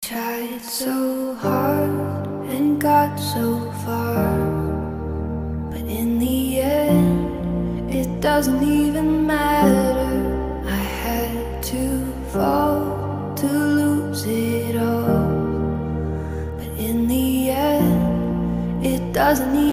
Tried so hard and got so far, but in the end it doesn't even matter. I had to fall to lose it all, but in the end it doesn't even